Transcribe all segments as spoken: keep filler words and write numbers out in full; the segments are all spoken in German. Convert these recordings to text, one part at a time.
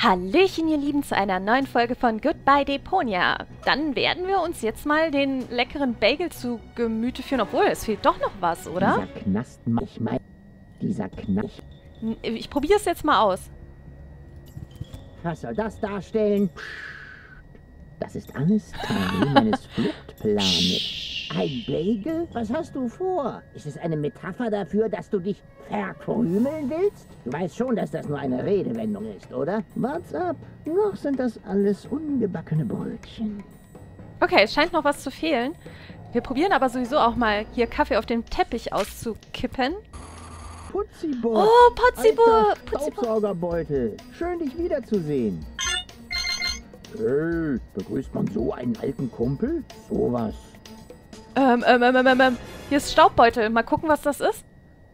Hallöchen, ihr Lieben, zu einer neuen Folge von Goodbye Deponia. Dann werden wir uns jetzt mal den leckeren Bagel zu Gemüte führen. Obwohl, es fehlt doch noch was, oder? Dieser Knast, ich mein, dieser Knast. Ich probiere es jetzt mal aus. Was soll das darstellen? Das ist alles Teil meines Fluchtplanes. Ein Bagel? Was hast du vor? Ist es eine Metapher dafür, dass du dich verkrümeln willst? Du weißt schon, dass das nur eine Redewendung ist, oder? Wart's ab. Noch sind das alles ungebackene Brötchen. Okay, es scheint noch was zu fehlen. Wir probieren aber sowieso auch mal hier Kaffee auf dem Teppich auszukippen. Putzibot. Oh, Putzibot. Staubsaugerbeutel. Schön, dich wiederzusehen. Hey, begrüßt man so einen alten Kumpel? Sowas. Ähm, ähm, ähm, ähm, ähm. Hier ist Staubbeutel. Mal gucken, was das ist.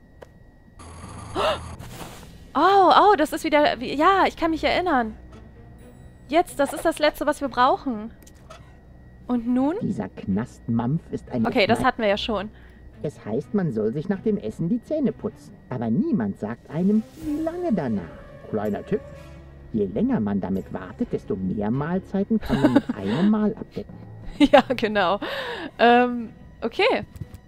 Oh, oh, das ist wieder... Ja, ich kann mich erinnern. Jetzt, das ist das Letzte, was wir brauchen. Und nun? Dieser Knastmampf ist ein... Okay, das hatten wir ja schon. Es heißt, man soll sich nach dem Essen die Zähne putzen. Aber niemand sagt einem, wie lange danach. Kleiner Tipp. Je länger man damit wartet, desto mehr Mahlzeiten kann man mit einem Mal abdecken. Ja, genau. Ähm, okay.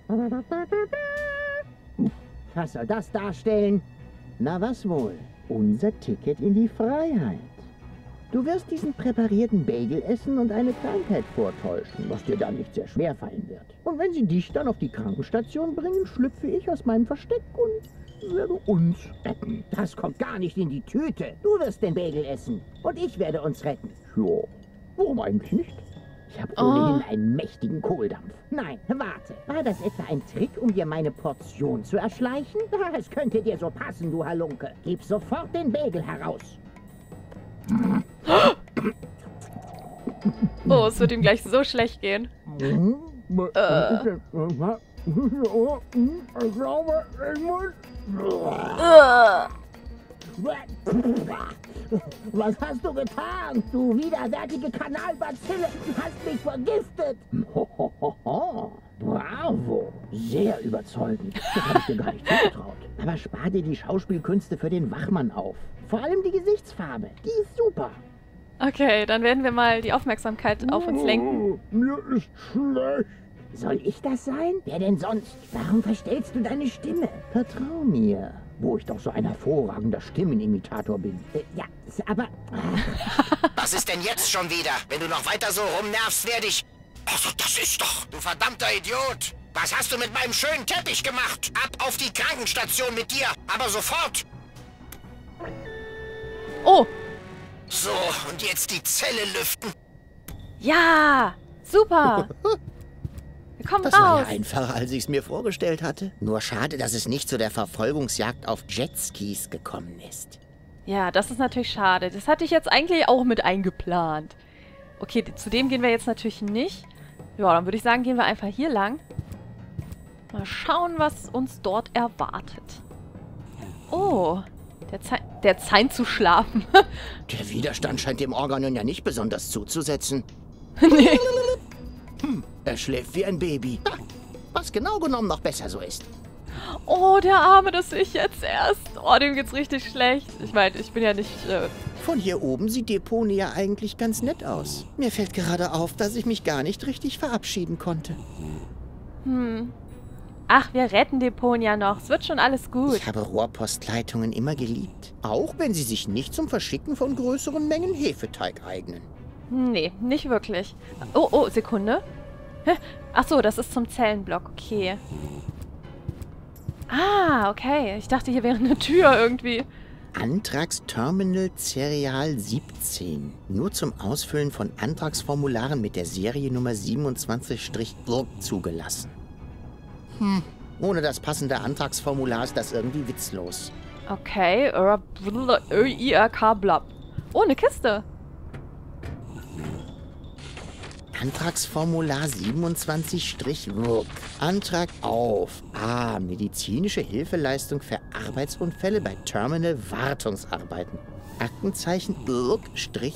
Was soll das darstellen? Na was wohl? Unser Ticket in die Freiheit. Du wirst diesen präparierten Bagel essen und eine Krankheit vortäuschen, was dir dann nicht sehr schwer fallen wird. Und wenn sie dich dann auf die Krankenstation bringen, schlüpfe ich aus meinem Versteck und werde uns retten. Das kommt gar nicht in die Tüte. Du wirst den Bagel essen und ich werde uns retten. Ja, warum eigentlich nicht? Ich habe ohnehin oh. einen mächtigen Kohldampf. Nein, warte. War das etwa ein Trick, um dir meine Portion zu erschleichen? Es könnte dir so passen, du Halunke. Gib sofort den Bagel heraus. Oh, es wird ihm gleich so schlecht gehen. äh. Ich glaube, ich muss... Uh. Was hast du getan? Du widerwärtige Kanalbazille, hast mich vergiftet. Bravo, sehr überzeugend. Das habe ich dir gar nicht zugetraut. Aber spar dir die Schauspielkünste für den Wachmann auf. Vor allem die Gesichtsfarbe, die ist super. Okay, dann werden wir mal die Aufmerksamkeit auf uns lenken. Mir ist schlecht. Soll ich das sein? Wer denn sonst? Warum verstellst du deine Stimme? Vertrau mir. Wo ich doch so ein hervorragender Stimmenimitator bin. Äh, ja, aber... Was ist denn jetzt schon wieder? Wenn du noch weiter so rumnervst, werde ich... Also, das ist doch... Du verdammter Idiot! Was hast du mit meinem schönen Teppich gemacht? Ab auf die Krankenstation mit dir! Aber sofort! Oh! So, und jetzt die Zelle lüften. Ja! Super! Wir kommen das raus! Das war ja einfacher, als ich es mir vorgestellt hatte. Nur schade, dass es nicht zu der Verfolgungsjagd auf Jetskis gekommen ist. Ja, das ist natürlich schade. Das hatte ich jetzt eigentlich auch mit eingeplant. Okay, zu dem gehen wir jetzt natürlich nicht. Ja, dann würde ich sagen, gehen wir einfach hier lang. Mal schauen, was uns dort erwartet. Oh, der, Ze der scheint zu schlafen. Der Widerstand scheint dem Organon ja nicht besonders zuzusetzen. Nee. Hm, er schläft wie ein Baby. Was genau genommen noch besser so ist. Oh, der Arme, das sehe ich jetzt erst. Oh, dem geht's richtig schlecht. Ich meine, ich bin ja nicht... Äh Von hier oben sieht Deponia eigentlich ganz nett aus. Mir fällt gerade auf, dass ich mich gar nicht richtig verabschieden konnte. Hm. Ach, wir retten Deponia noch. Es wird schon alles gut. Ich habe Rohrpostleitungen immer geliebt. Auch wenn sie sich nicht zum Verschicken von größeren Mengen Hefeteig eignen. Nee, nicht wirklich. Oh, oh, Sekunde. Ach so, das ist zum Zellenblock. Okay. Ah, okay. Ich dachte, hier wäre eine Tür irgendwie. Antragsterminal Serial siebzehn. Nur zum Ausfüllen von Antragsformularen mit der Seriennummer siebenundzwanzig I zugelassen. Hm, ohne das passende Antragsformular ist das irgendwie witzlos. Okay. I R K blab. Oh, eine Kiste. Antragsformular siebenundzwanzig I. Antrag auf A. Medizinische Hilfeleistung für Arbeitsunfälle bei Terminal Wartungsarbeiten. Aktenzeichen I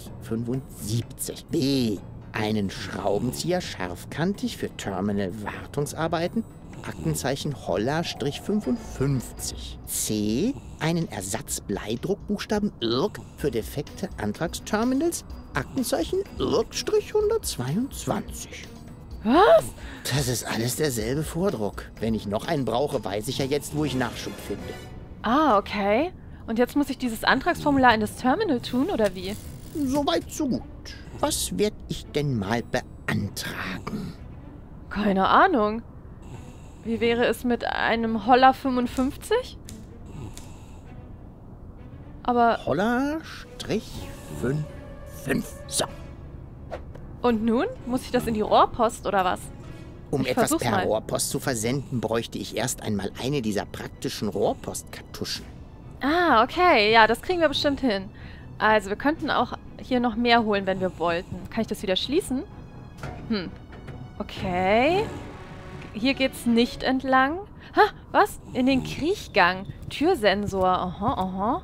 fünfundsiebzig. B. Einen Schraubenzieher scharfkantig für Terminal Wartungsarbeiten. Aktenzeichen Holla fünfundfünfzig. C. Einen Ersatzbleidruckbuchstaben Irk für defekte Antragsterminals. Aktenzeichen Irk hundertzweiundzwanzig. Was? Das ist alles derselbe Vordruck. Wenn ich noch einen brauche, weiß ich ja jetzt, wo ich Nachschub finde. Ah, okay. Und jetzt muss ich dieses Antragsformular in das Terminal tun, oder wie? Soweit, so gut. Was werde ich denn mal beantragen? Keine Ahnung. Wie wäre es mit einem Holla fünfundfünfzig? Aber... Holla fünf fünf. So. Und nun? Muss ich das in die Rohrpost, oder was? Um Ich etwas versuch's per mal. Rohrpost zu versenden, bräuchte ich erst einmal eine dieser praktischen Rohrpostkartuschen. Ah, okay. Ja, das kriegen wir bestimmt hin. Also, wir könnten auch hier noch mehr holen, wenn wir wollten. Kann ich das wieder schließen? Hm. Okay. Hier geht's nicht entlang. Ha, was? In den Kriechgang. Türsensor. Aha, aha.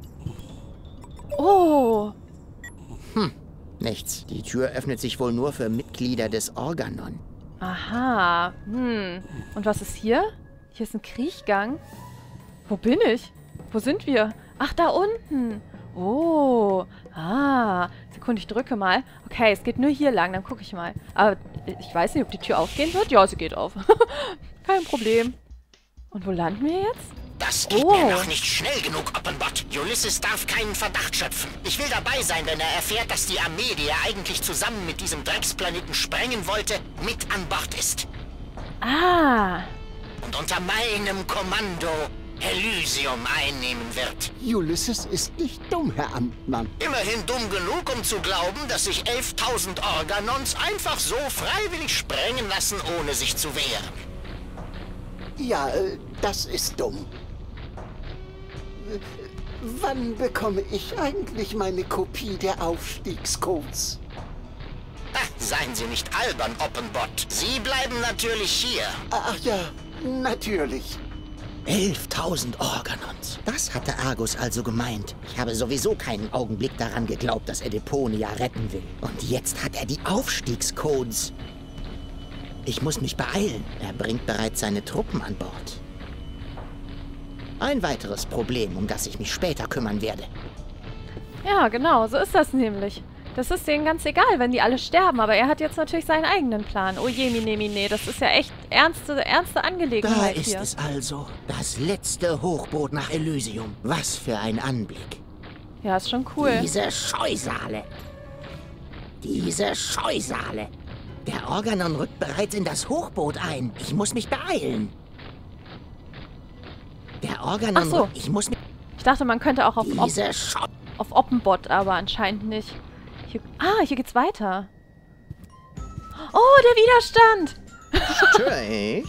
Oh. Nichts. Die Tür öffnet sich wohl nur für Mitglieder des Organon. Aha. Hm. Und was ist hier? Hier ist ein Kriechgang. Wo bin ich? Wo sind wir? Ach, da unten. Oh. Ah. Sekunde, ich drücke mal. Okay, es geht nur hier lang. Dann gucke ich mal. Aber ich weiß nicht, ob die Tür aufgehen wird. Ja, sie geht auf. Kein Problem. Und wo landen wir jetzt? Das geht Oh. mir noch nicht schnell genug, Oppenbot. Ulysses darf keinen Verdacht schöpfen. Ich will dabei sein, wenn er erfährt, dass die Armee, die er eigentlich zusammen mit diesem Drecksplaneten sprengen wollte, mit an Bord ist. Ah. Und unter meinem Kommando Elysium einnehmen wird. Ulysses ist nicht dumm, Herr Amtmann. Immerhin dumm genug, um zu glauben, dass sich elftausend Organons einfach so freiwillig sprengen lassen, ohne sich zu wehren. Ja, äh, das ist dumm. Äh, Wann bekomme ich eigentlich meine Kopie der Aufstiegscodes? Ah, seien Sie nicht albern, Oppenbot. Sie bleiben natürlich hier. Ach ja, natürlich. elftausend Organons. Das hatte Argus also gemeint. Ich habe sowieso keinen Augenblick daran geglaubt, dass er Deponia retten will. Und jetzt hat er die Aufstiegscodes. Ich muss mich beeilen. Er bringt bereits seine Truppen an Bord. Ein weiteres Problem, um das ich mich später kümmern werde. Ja, genau. So ist das nämlich. Das ist denen ganz egal, wenn die alle sterben. Aber er hat jetzt natürlich seinen eigenen Plan. Oh je, mine, mine. Das ist ja echt ernste, ernste Da Angelegenheit ist hier. es also. Das letzte Hochboot nach Elysium. Was für ein Anblick. Ja, ist schon cool. Diese Scheusale. Diese Scheusale. Der Organon rückt bereits in das Hochboot ein. Ich muss mich beeilen. Der Organon Ach so. rückt... Ich muss mich... Ich dachte, man könnte auch auf, Op Diese Scheu... auf Oppenbot, aber anscheinend nicht. Hier, ah, hier geht's weiter. Oh, der Widerstand! Störe ich?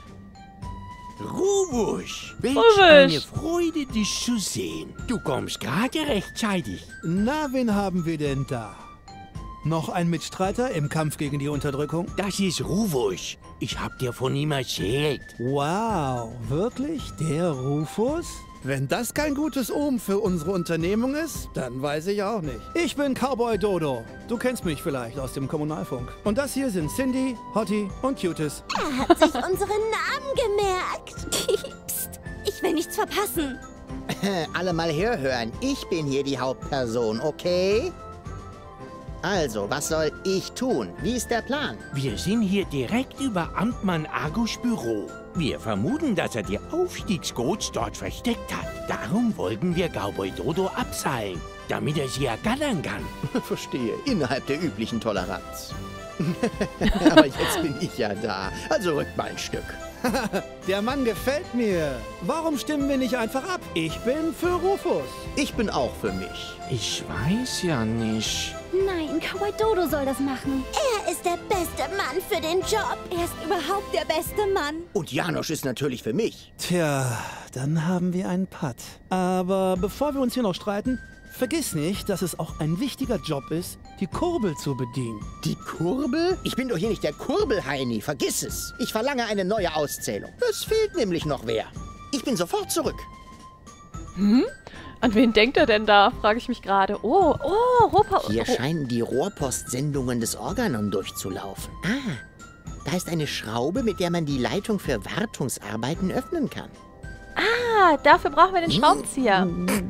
Ruvusch, welch Ruvusch. eine Freude, dich zu sehen. Du kommst gerade rechtzeitig. Na, wen haben wir denn da? Noch ein Mitstreiter im Kampf gegen die Unterdrückung? Das ist Ruvusch. Ich hab dir von ihm erzählt. Wow, wirklich? Der Rufus? Wenn das kein gutes Omen für unsere Unternehmung ist, dann weiß ich auch nicht. Ich bin Cowboy Dodo. Du kennst mich vielleicht aus dem Kommunalfunk. Und das hier sind Cindy, Hottie und Cutis. Er hat sich unsere Namen gemerkt. Psst, ich will nichts verpassen. Alle mal herhören. Ich bin hier die Hauptperson, okay? Also, was soll ich tun? Wie ist der Plan? Wir sind hier direkt über Amtmann Argus Büro. Wir vermuten, dass er die Aufstiegscodes dort versteckt hat. Darum wollten wir Cowboy Dodo abseilen, damit er sie ergattern kann. Verstehe. Innerhalb der üblichen Toleranz. Aber jetzt bin ich ja da. Also rückt mal ein Stück. Der Mann gefällt mir. Warum stimmen wir nicht einfach ab? Ich bin für Rufus. Ich bin auch für mich. Ich weiß ja nicht. Nein, Cowboy Dodo soll das machen. Er ist der beste Mann für den Job. Er ist überhaupt der beste Mann. Und Janosch ist natürlich für mich. Tja, dann haben wir einen Putt. Aber bevor wir uns hier noch streiten, vergiss nicht, dass es auch ein wichtiger Job ist, die Kurbel zu bedienen. Die Kurbel? Ich bin doch hier nicht der Kurbelheini. Vergiss es. Ich verlange eine neue Auszählung. Es fehlt nämlich noch wer. Ich bin sofort zurück. Hm? An wen denkt er denn da? Frage ich mich gerade. Oh, oh, Ropa... Hier Ro scheinen die Rohrpostsendungen des Organon durchzulaufen. Ah, Da ist eine Schraube, mit der man die Leitung für Wartungsarbeiten öffnen kann. Ah, dafür brauchen wir den Schraubenzieher.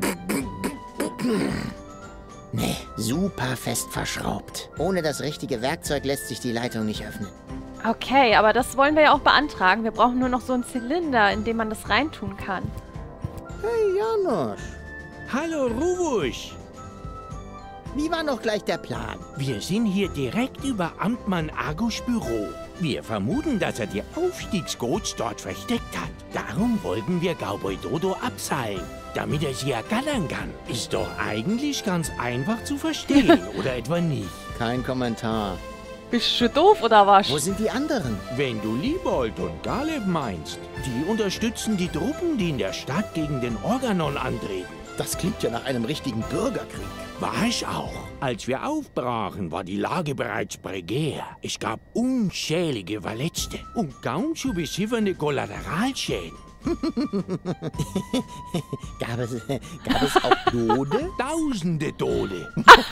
Nee, super fest verschraubt. Ohne das richtige Werkzeug lässt sich die Leitung nicht öffnen. Okay, aber das wollen wir ja auch beantragen. Wir brauchen nur noch so einen Zylinder, in dem man das reintun kann. Hey, Janosch. Hallo, Rufus. Wie war noch gleich der Plan? Wir sind hier direkt über Amtmann Argus Büro. Wir vermuten, dass er die Aufstiegscodes dort versteckt hat. Darum wollten wir Cowboy Dodo abseilen, damit er sie ergattern kann. Ist doch eigentlich ganz einfach zu verstehen, oder etwa nicht? Kein Kommentar. Bist du doof oder was? Wo sind die anderen? Wenn du Liebold und Galeb meinst, die unterstützen die Truppen, die in der Stadt gegen den Organon antreten. Das klingt ja nach einem richtigen Bürgerkrieg. War es auch. Als wir aufbrachen, war die Lage bereits prekär. Es gab unzählige Verletzte und kaum zu beziffernde Kollateralschäden. gab, es, gab es auch Tode? Tausende Tode.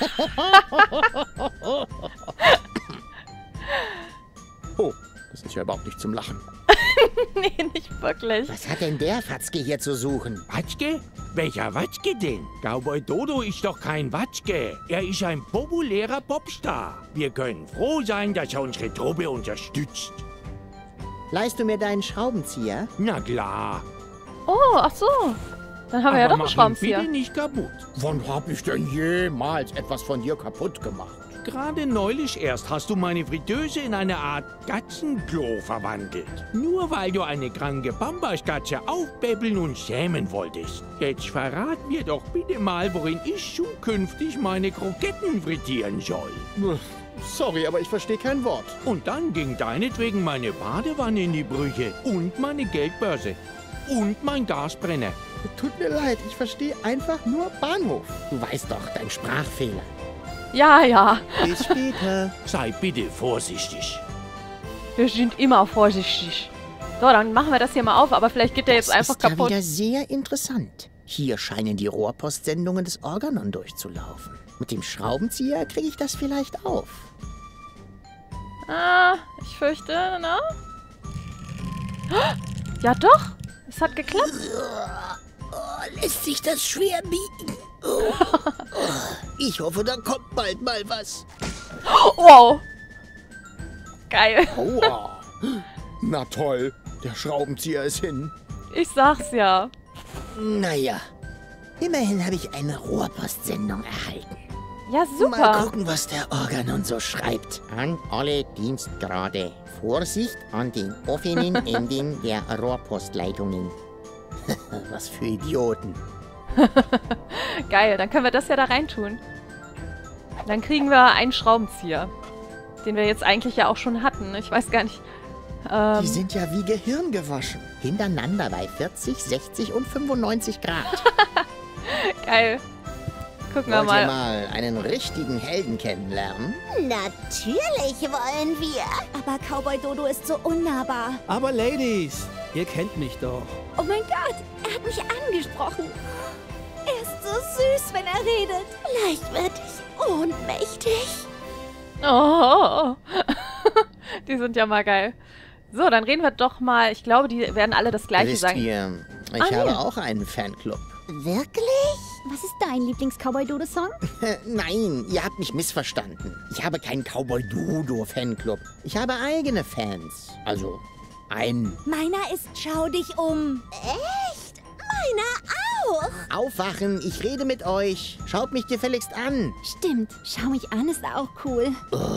Oh, das ist ja überhaupt nicht zum Lachen. Nee, nicht wirklich. Was hat denn der Fatzke hier zu suchen? Watzke? Welcher Watzke denn? Cowboy Dodo ist doch kein Watzke. Er ist ein populärer Popstar. Wir können froh sein, dass er unsere Truppe unterstützt. Leihst du mir deinen Schraubenzieher? Na klar. Oh, ach so. Dann haben wir ja doch einen mach ihn Schraubenzieher. bitte nicht kaputt. Wann hab ich denn jemals etwas von dir kaputt gemacht? Gerade neulich erst hast du meine Fritteuse in eine Art Katzenklo verwandelt. Nur weil du eine kranke Bambaskatze aufpäppeln und schämen wolltest. Jetzt verrat mir doch bitte mal, worin ich zukünftig meine Kroketten frittieren soll. Sorry, aber ich verstehe kein Wort. Und dann ging deinetwegen meine Badewanne in die Brüche und meine Geldbörse und mein Gasbrenner. Tut mir leid, ich verstehe einfach nur Bahnhof. Du weißt doch, dein Sprachfehler. Ja, ja. Bis später. Sei bitte vorsichtig. Wir sind immer vorsichtig. So, dann machen wir das hier mal auf, aber vielleicht geht der jetzt Das einfach ist ja kaputt. wieder sehr interessant. Hier scheinen die Rohrpostsendungen des Organon durchzulaufen. Mit dem Schraubenzieher kriege ich das vielleicht auf. Ah, ich fürchte, ne? Ja doch, es hat geklappt. Oh, lässt sich das schwer biegen? Oh. Ich hoffe, da kommt bald mal was. Wow. Geil. Aua. Na toll, der Schraubenzieher ist hin. Ich sag's ja. Naja, immerhin habe ich eine Rohrpostsendung erhalten. Ja, Mal super. gucken, was der Organon so schreibt. An alle Dienstgrade. Vorsicht an den offenen Enden der Rohrpostleitungen. Was für Idioten. Geil, dann können wir das ja da reintun. Dann kriegen wir einen Schraubenzieher. Den wir jetzt eigentlich ja auch schon hatten. Ich weiß gar nicht. Ähm, Die sind ja wie Gehirn gewaschen. Hintereinander bei vierzig, sechzig und fünfundneunzig Grad. geil. Gucken wir Wollt ihr mal. mal einen richtigen Helden kennenlernen? Natürlich wollen wir. Aber Cowboy Dodo ist so unnahbar. Aber Ladies, ihr kennt mich doch. Oh mein Gott, er hat mich angesprochen. Er ist so süß, wenn er redet. Leichtfertig, ohnmächtig. Oh. Die sind ja mal geil. So, dann reden wir doch mal. Ich glaube, die werden alle das Gleiche Wisst sagen. ihr, ich Ah, habe ja. auch einen Fanclub. Wirklich? Was ist dein Lieblings-Cowboy Dodo-Song? Äh, Nein, ihr habt mich missverstanden. Ich habe keinen Cowboy Dodo Fanclub. Ich habe eigene Fans. Also, einen. Meiner ist Schau dich um. Echt? Meiner auch. Aufwachen, ich rede mit euch. Schaut mich gefälligst an. Stimmt, Schau mich an ist auch cool.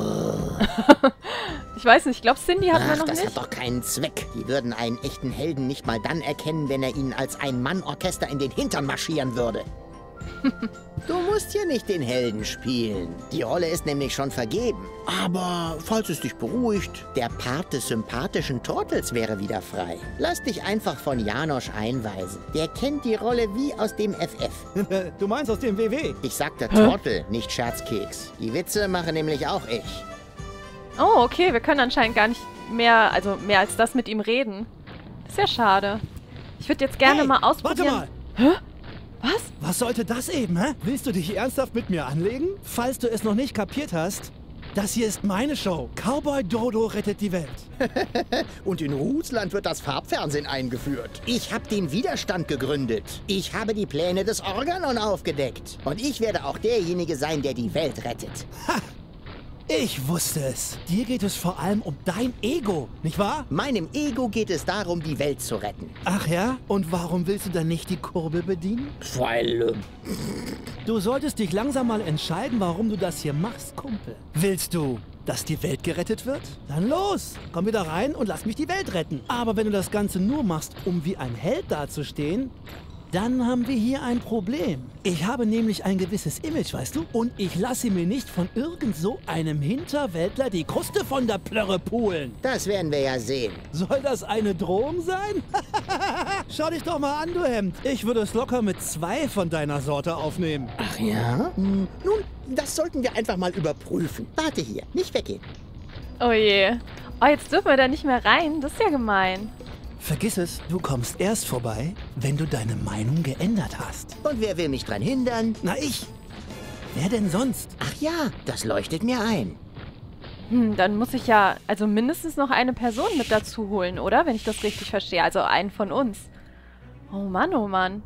Ich weiß nicht, ich glaube, Cindy hatten wir Ach, noch das nicht. hat doch keinen Zweck. Die würden einen echten Helden nicht mal dann erkennen, wenn er ihnen als Ein-Mann-Orchester in den Hintern marschieren würde. Du musst hier nicht den Helden spielen. Die Rolle ist nämlich schon vergeben. Aber falls es dich beruhigt, der Part des sympathischen Turtles wäre wieder frei. Lass dich einfach von Janosch einweisen. Der kennt die Rolle wie aus dem F F. Du meinst aus dem W W? Ich sagte Turtle, nicht Scherzkeks. Die Witze mache nämlich auch ich. Oh, okay, wir können anscheinend gar nicht mehr, also mehr als das mit ihm reden. Ist ja schade. Ich würde jetzt gerne Hey, mal warte ausprobieren. mal. Hä? Was? Was sollte das eben, hä? Willst du dich ernsthaft mit mir anlegen? Falls du es noch nicht kapiert hast, Das hier ist meine Show. Cowboy Dodo rettet die Welt. Und in Rußland wird das Farbfernsehen eingeführt. Ich habe den Widerstand gegründet. Ich habe die Pläne des Organon aufgedeckt. Und ich werde auch derjenige sein, der die Welt rettet. Ha! Ich wusste es. Dir geht es vor allem um dein Ego, nicht wahr? Meinem Ego geht es darum, die Welt zu retten. Ach ja? Und warum willst du dann nicht die Kurbel bedienen? Weil... Äh, Du solltest dich langsam mal entscheiden, warum du das hier machst, Kumpel. Willst du, dass die Welt gerettet wird? Dann los, komm wieder rein und lass mich die Welt retten. Aber wenn du das Ganze nur machst, um wie ein Held dazustehen, dann haben wir hier ein Problem. Ich habe nämlich ein gewisses Image, weißt du? Und ich lasse mir nicht von irgend so einem Hinterwäldler die Kruste von der Plörre pulen. das werden wir ja sehen. Soll das eine Drohung sein? Schau dich doch mal an, du Hemd. Ich würde es locker mit zwei von deiner Sorte aufnehmen. Ach ja? Hm, nun, das sollten wir einfach mal überprüfen. Warte hier, nicht weggehen. Oh je. Oh, jetzt dürfen wir da nicht mehr rein. Das ist ja gemein. Vergiss es, du kommst erst vorbei, wenn du deine Meinung geändert hast. Und wer will mich dran hindern? Na ich. Wer denn sonst? Ach ja, das leuchtet mir ein. Hm, dann muss ich ja also mindestens noch eine Person mit dazu holen, oder? Wenn ich das richtig verstehe. Also einen von uns. Oh Mann, oh Mann.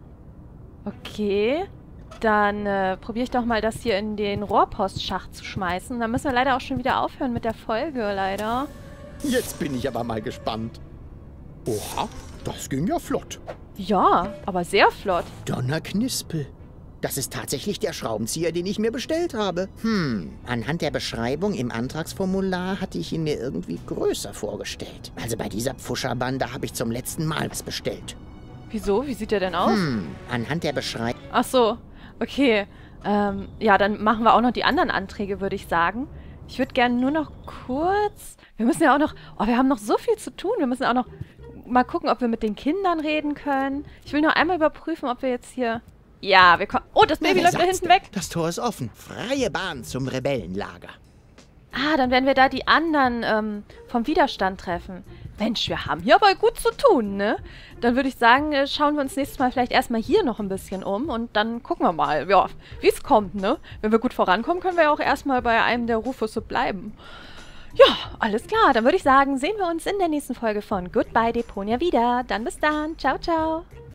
Okay. Dann äh, probiere ich doch mal, das hier in den Rohrpostschacht zu schmeißen. Dann müssen wir leider auch schon wieder aufhören mit der Folge, leider. Jetzt bin ich aber mal gespannt. Oha, das ging ja flott. Ja, aber sehr flott. Donnerknispel. Das ist tatsächlich der Schraubenzieher, den ich mir bestellt habe. Hm, anhand der Beschreibung im Antragsformular hatte ich ihn mir irgendwie größer vorgestellt. Also bei dieser Pfuscherbande habe ich zum letzten Mal was bestellt. Wieso? Wie sieht der denn aus? Hm, anhand der Beschreibung... Ach so, okay. Ähm, ja, dann machen wir auch noch die anderen Anträge, würde ich sagen. Ich würde gerne nur noch kurz... Wir müssen ja auch noch... Oh, wir haben noch so viel zu tun. Wir müssen auch noch mal gucken, ob wir mit den Kindern reden können. Ich will nur einmal überprüfen, ob wir jetzt hier... Ja, wir kommen... Oh, das Baby Na, läuft da sagst hinten du? weg. Das Tor ist offen. Freie Bahn zum Rebellenlager. Ah, dann werden wir da die anderen ähm, vom Widerstand treffen. Mensch, wir haben hier aber gut zu tun, ne? Dann würde ich sagen, äh, schauen wir uns nächstes Mal vielleicht erstmal hier noch ein bisschen um und dann gucken wir mal, ja, wie es kommt, ne? Wenn wir gut vorankommen, können wir ja auch erstmal bei einem der Rufusse bleiben. Ja, alles klar. Dann würde ich sagen, sehen wir uns in der nächsten Folge von Goodbye Deponia wieder. Dann bis dann. Ciao, ciao.